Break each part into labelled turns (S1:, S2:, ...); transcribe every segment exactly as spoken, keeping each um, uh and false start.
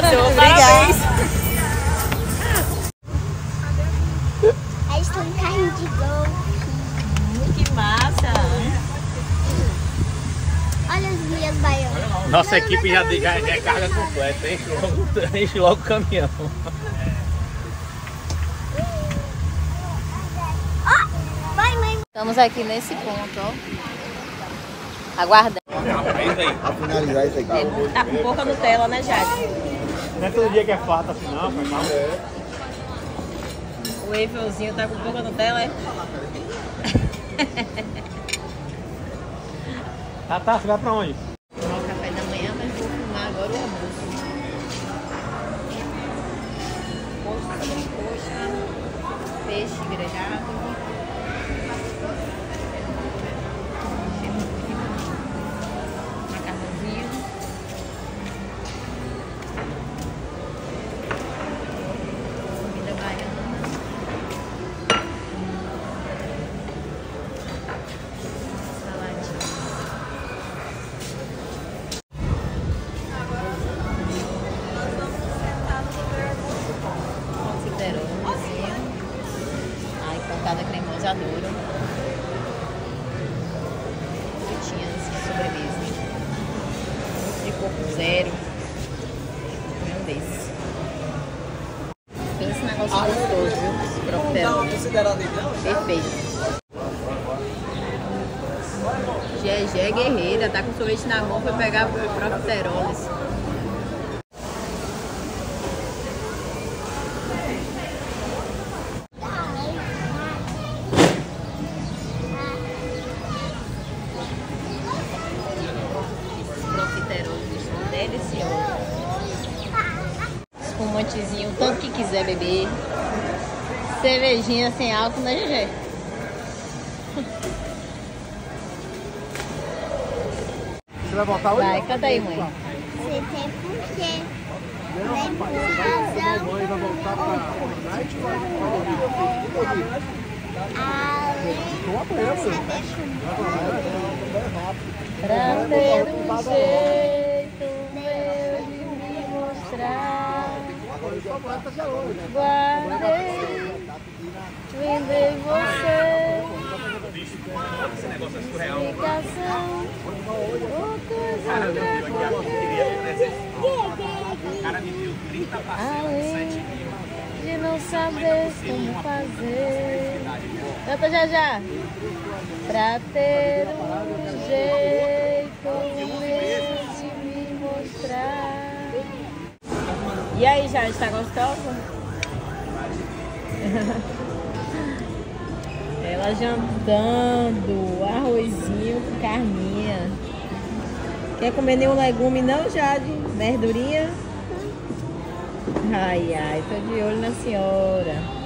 S1: Arrasou, parabéns.
S2: Aí estão em carrinho de golfe.
S1: Que massa.
S2: Olha as minhas baianas.
S3: Nossa equipe já, já, já é carga completa, enche logo, enche logo o caminhão.
S2: Ó, vai, mãe.
S1: Estamos aqui nesse ponto, ó. Aguardando.
S4: A finalizar isso aqui.
S1: É, tá com pouca Nutella, né, Jade?
S3: Não é todo dia que é farta assim, não, foi mal.
S1: O Evelzinho tá com pouca Nutella, é?
S3: Tá, tá, você vai pra onde?
S1: Tomar o café da manhã, mas vou filmar agora o almoço. Coxa, sobrecoxa, peixe grelhado. Macarrãozinho. Comida baiana. Saladinha. Ai, pontada cremosa, adoro. Frutinhas de sobremesa. De coco zero. Comer um desses. Pensa esse negócio gostoso, viu? Esse profiterol. Perfeito. Gegé guerreira, tá com sorvete na mão, foi pegar profiteroles. Delicioso. Espumantezinho, tanto que quiser beber. Cervejinha sem álcool, né, Gegé?
S3: Você vai voltar hoje?
S1: Vai, canta aí, mãe.
S2: Você tem porquê.
S3: Não,
S2: Vem
S3: rapaz,
S2: por
S3: você vai,
S2: razão.
S3: vai voltar pra Fortnite?
S2: Além
S3: Tô
S2: de
S3: apoiando.
S2: saber
S1: Pra ter um jeito meu de me mostrar. Guardei, vendei você. Explicação. Além de não saber como fazer. Canta já já. Pra ter um jeito meu de me mostrar. E aí, já está gostosa? Ela jantando, arrozinho com carninha. Quer comer nenhum legume não, Jade? Verdurinha? Ai, ai, tô de olho na senhora.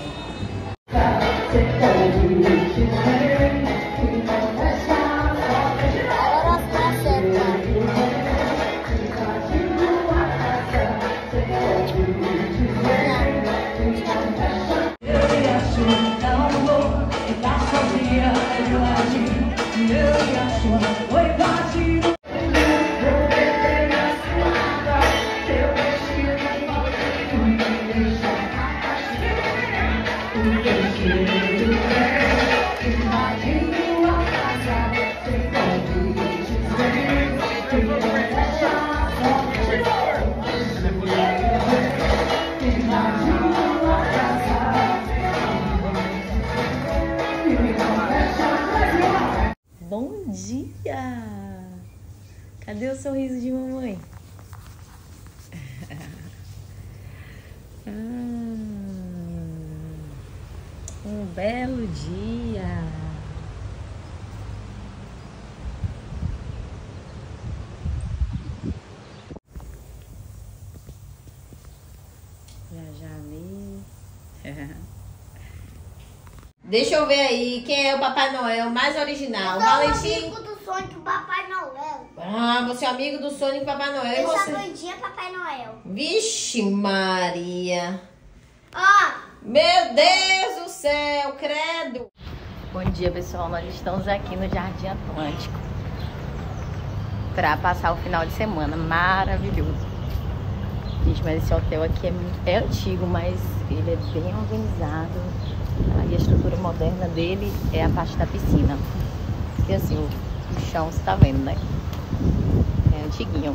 S1: Bom dia! Cadê o sorriso de mamãe? Ah, um belo dia! Já já vi. Deixa eu ver aí quem é o Papai Noel mais original.
S2: Eu sou
S1: Valentim.
S2: amigo do Sonic Papai Noel.
S1: Ah, você é amigo do Sonic Papai Noel. E
S2: Eu sou
S1: você?
S2: doidinha Papai Noel.
S1: Vixe Maria.
S2: Ó,
S1: Meu Deus do céu, credo. Bom dia, pessoal. Nós estamos aqui no Jardim Atlântico para passar o final de semana maravilhoso. Gente, mas esse hotel aqui é, é antigo, mas ele é bem organizado. Aí a estrutura moderna dele é a parte da piscina. E assim, o, o chão você tá vendo, né? É antiguinho.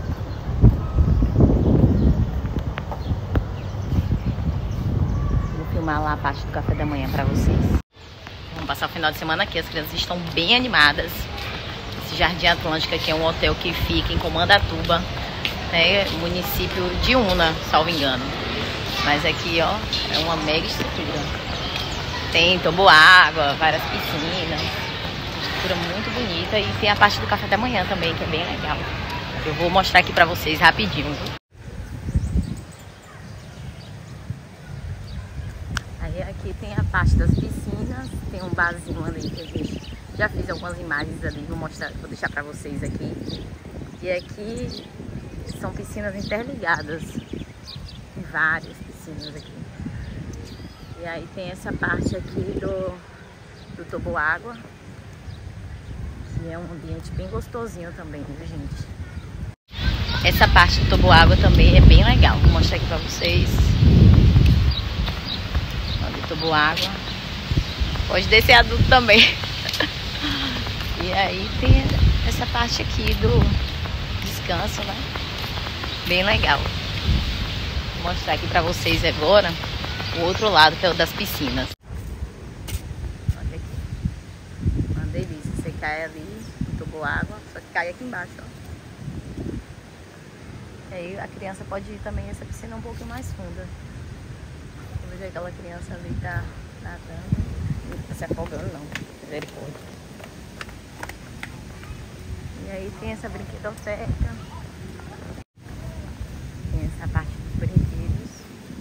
S1: Vou filmar lá a parte do café da manhã pra vocês. Vamos passar o final de semana aqui. As crianças estão bem animadas. Esse Jardim Atlântico aqui é um hotel que fica em Comandatuba, né, município de Una, salvo engano. Mas aqui, ó, é uma mega estrutura. Tem toboágua, várias piscinas, estrutura muito bonita. E tem a parte do café da manhã também, que é bem legal. Eu vou mostrar aqui pra vocês rapidinho. Aí aqui tem a parte das piscinas, tem um barzinho ali que a gente já fiz algumas imagens ali, vou mostrar, vou deixar pra vocês aqui. E aqui são piscinas interligadas, tem várias piscinas aqui. E aí tem essa parte aqui do, do toboágua, que é um ambiente bem gostosinho também, viu, gente? Essa parte do toboágua também é bem legal, vou mostrar aqui pra vocês. Olha o toboágua, pode descer adulto também. E aí tem essa parte aqui do descanso, né? Bem legal. Vou mostrar aqui pra vocês agora o outro lado, que é o das piscinas. Olha aqui. Uma delícia. Você cai ali, toboágua, só que cai aqui embaixo, ó. E aí a criança pode ir também, essa piscina é um pouco mais funda. Eu vejo aquela criança ali tá nadando. Não tá se afogando não, misericórdia. E aí tem essa brinquedoteca. Tem essa parte dos brinquedos.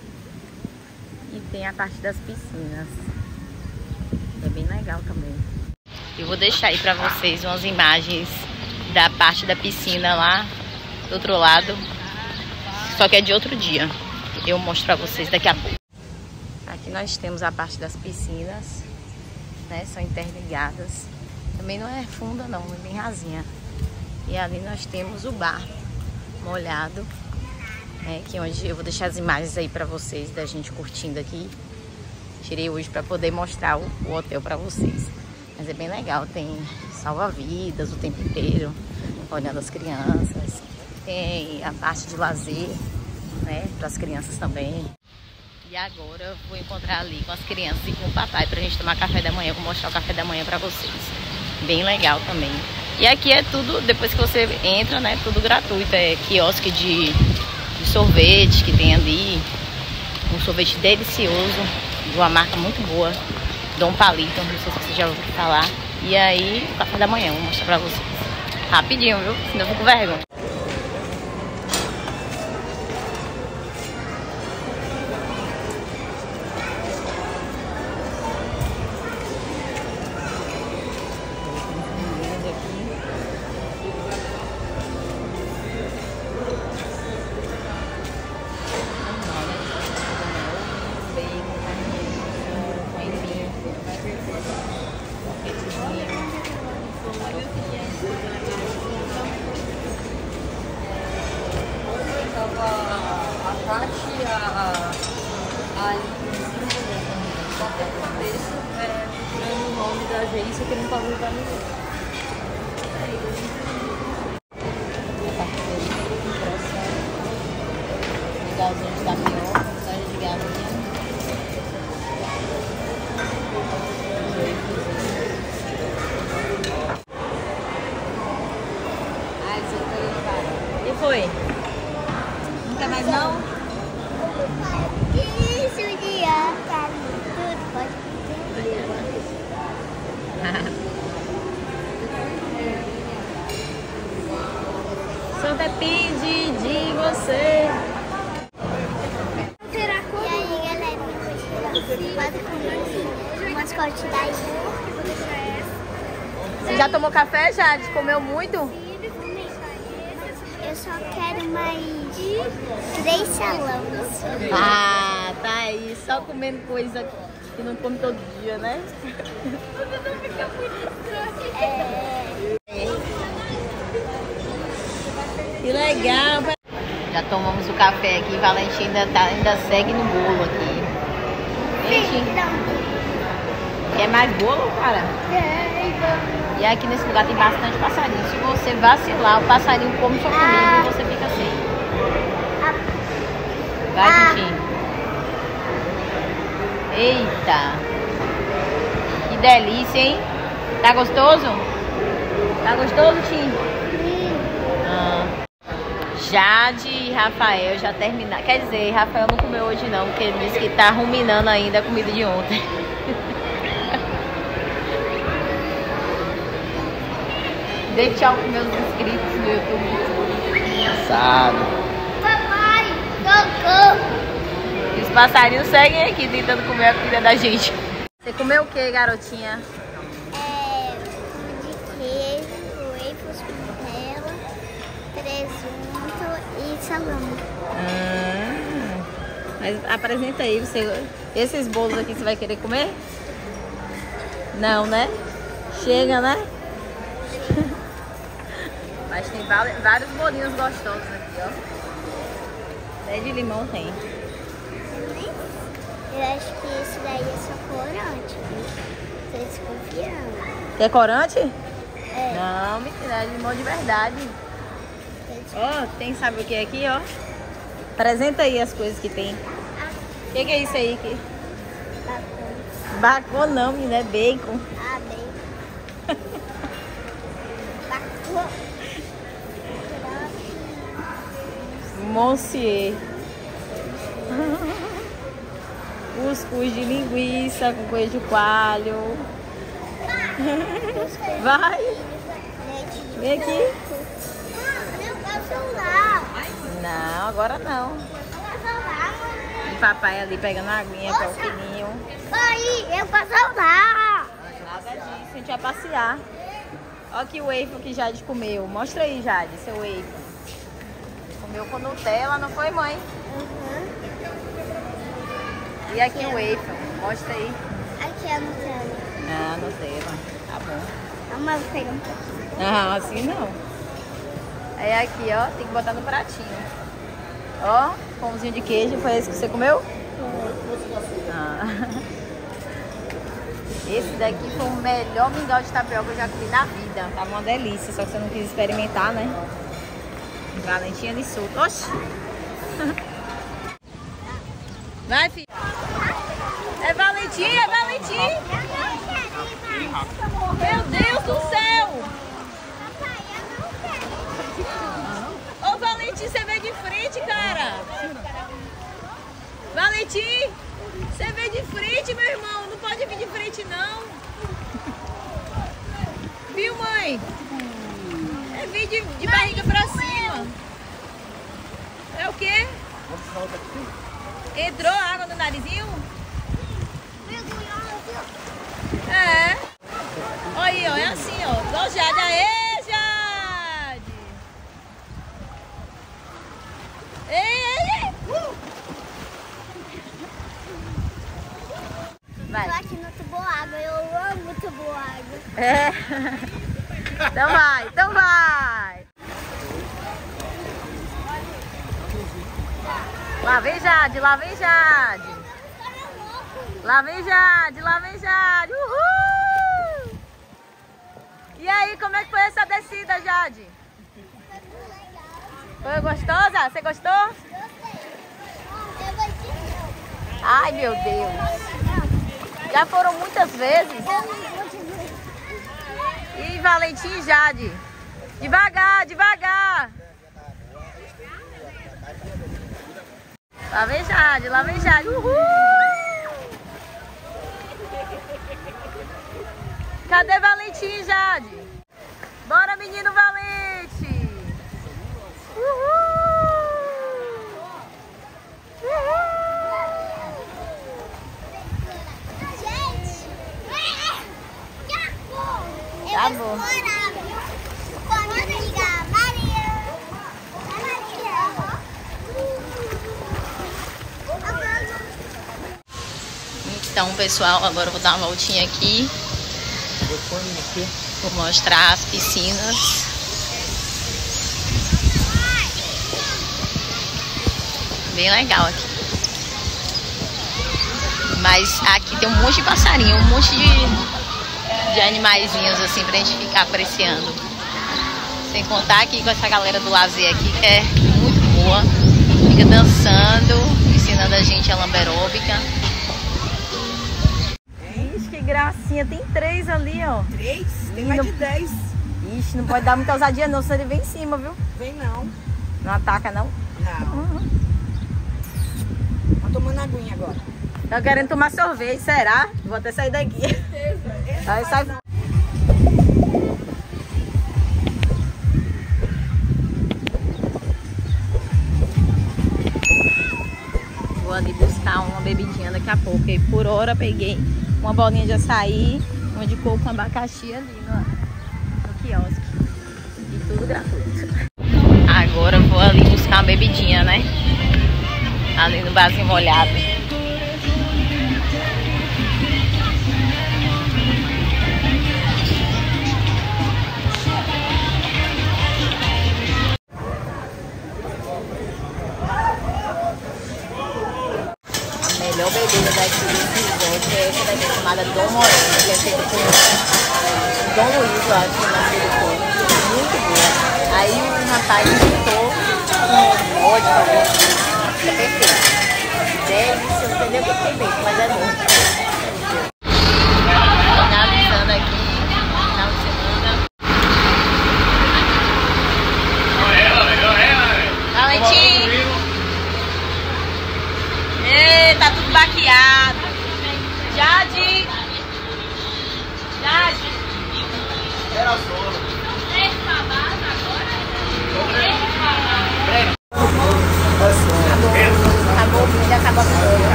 S1: E tem a parte das piscinas. É bem legal também. Eu vou deixar aí pra vocês umas imagens da parte da piscina lá do outro lado. Só que é de outro dia. Eu mostro pra vocês daqui a pouco. Aqui nós temos a parte das piscinas, né? São interligadas. Também não é funda não, é bem rasinha. E ali nós temos o bar molhado, né, que é onde eu vou deixar as imagens aí pra vocês da gente curtindo aqui. Tirei hoje pra poder mostrar o, o hotel pra vocês. Mas é bem legal, tem salva-vidas o tempo inteiro, olhando as crianças. Tem a parte de lazer, né, para as crianças também. E agora eu vou encontrar ali com as crianças e com o papai pra gente tomar café da manhã. Eu vou mostrar o café da manhã pra vocês. Bem legal também. E aqui é tudo, depois que você entra, né, tudo gratuito. É quiosque de, de sorvete que tem ali. Um sorvete delicioso, de uma marca muito boa, Dom Palito, não sei se você já ouviu falar. E aí, o café da manhã, vou mostrar pra vocês. Rapidinho, viu? Senão eu fico com vergonha.
S5: Qualquer cabeça é o nome da agência que não pagou pra ninguém.
S1: Legalzinho de tapioca, mensagem de galinha. Ai, você foi. E foi? Não quer mais não?
S2: Isso, dia, cara, tudo pode
S1: Só depende de você.
S2: Será que... E aí, galera, pode comer o mascote daí.
S1: Você já tomou café, Jade? Comeu muito?
S2: Eu só quero mais três salões.
S1: Ah, tá aí, só comendo coisa que não come todo dia, né?
S2: É...
S1: Que legal! Já tomamos o café aqui. Valentim ainda, tá, ainda segue no bolo aqui. Gente, quer mais bolo, cara? E aqui nesse lugar tem bastante passarinho. Se você vacilar, o passarinho come sua comida e você fica sem. Vai, Tintim. Eita. Que delícia, hein? Tá gostoso? Tá gostoso, Tim? Ah. Jade e Rafael já terminaram. Quer dizer, Rafael não comeu hoje não, porque ele disse que tá ruminando ainda a comida de ontem. Dê tchau pros meus inscritos no YouTube.
S4: Sabe.
S2: Papai, cocô.
S1: E os passarinhos seguem aqui tentando comer a comida da gente. Você comeu o que, garotinha?
S2: É, de queijo, waffles com Nutella, presunto e salame.
S1: Hum, mas apresenta aí, você, esses bolos aqui você vai querer comer? Não, né? Chega, né? Mas tem vários bolinhos gostosos aqui, ó. Até de limão tem.
S2: Eu acho que esse daí é só corante. Tô desconfiando.
S1: Quer corante?
S2: É.
S1: Não, mentira, é limão de verdade. Ó, oh, tem, sabe o que é aqui, ó? Apresenta aí as coisas que tem. O que, que é isso aí? Que...
S2: Bacon.
S1: Bacon não, menina, é bacon.
S2: Ah, bacon. Bacon.
S1: Monsieur. Cuscuz de linguiça com queijo coalho. Vai. Vem aqui. Não, agora não. E papai ali pegando a aguinha para o filhinho.
S2: Aí, eu posso lá.
S1: Nada disso, a gente vai passear. Olha aqui o waffle que Jade comeu. Mostra aí, Jade, seu waffle. Comeu com Nutella, não foi, mãe?
S2: Uhum.
S1: E aqui o waffle, mostra aí.
S2: Aqui é a Nutella.
S1: Ah, Nutella, tá bom.
S2: Vamos lá pegar um pouco.
S1: Não, assim não. Aí aqui, ó, tem que botar no pratinho. Ó, pãozinho de queijo, foi esse que você comeu? Ah. Esse daqui foi o melhor mingau de tapioca que eu já comi na vida. Tava uma delícia, só que você não quis experimentar, né? Valentinha de solto. Oxi! Vai, filho. É Valentim, é Valentim. Meu Deus do céu. Ô, Valentim, você veio de frente, cara. Valentim, você veio de frente, meu irmão. Não pode vir de frente, não. Viu, mãe? É vir de, de barriga pra cima. É o quê? Entrou água no narizinho? É. Olha aí, ó, é assim, ó. Igual Jade. Aê, Jade! Ei, ei, ei! Uh! Vai.
S2: Eu aqui no tubo-água, eu amo tubo-água.
S1: É. Então vai, então vai. Lá vem Jade, lá vem Jade. Lá vem Jade, lá vem Jade. Uhul! E aí, como é que foi essa descida, Jade? Foi gostosa? Você gostou? Ai, meu Deus. Já foram muitas vezes. E Valentim e Jade. Devagar, devagar. Lá vem Jade, lá vem Jade. Uhul! Cadê Valentim e Jade? Bora, menino Valente! Uhul! Uhul!
S2: Gente!
S1: Tá bom. Então, pessoal, agora eu vou dar uma voltinha aqui. Vou mostrar as piscinas. Bem legal aqui. Mas aqui tem um monte de passarinho, um monte de, de animaizinhos assim pra gente ficar apreciando. Sem contar aqui com essa galera do lazer aqui, que é muito boa. Fica dançando, ensinando a gente a lamberóbica. Ixi, que gracinha. Tem três ali, ó.
S6: Três? Tem mais de dez.
S1: Ixi, não pode dar muita ousadia não, senão ele vem em cima, viu?
S6: Vem não.
S1: Não ataca, não?
S6: Não.
S1: Uhum.
S6: Tá tomando aguinha agora.
S1: Tá querendo tomar sorvete, será? Vou até sair daqui. Aí sai... Vou ali buscar uma bebidinha daqui a pouco. E por hora peguei uma bolinha de açaí, uma de coco com abacaxi ali no, no quiosque. E tudo gratuito. Agora eu vou ali buscar uma bebidinha, né? Ali no barzinho molhado. A melhor bebida daqui desse resort é essa daqui chamada Dom Moreno, que é feita com Dom Luiz, eu acho, o nome dele foi. Muito boa. Aí o rapaz inventou um vodka, fica perfeito. Delícia, não entendeu o que tem dentro, mas é bom.